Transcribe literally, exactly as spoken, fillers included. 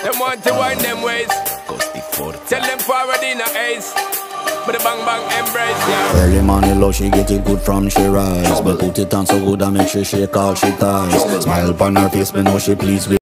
Them want to wind them ways. Tell them forward in a ace. But the bang bang embrace, yeah. Early morning love, she get it good from she rise. But put it on so good I make she shake all she ties. Smile upon her face, me know she pleased with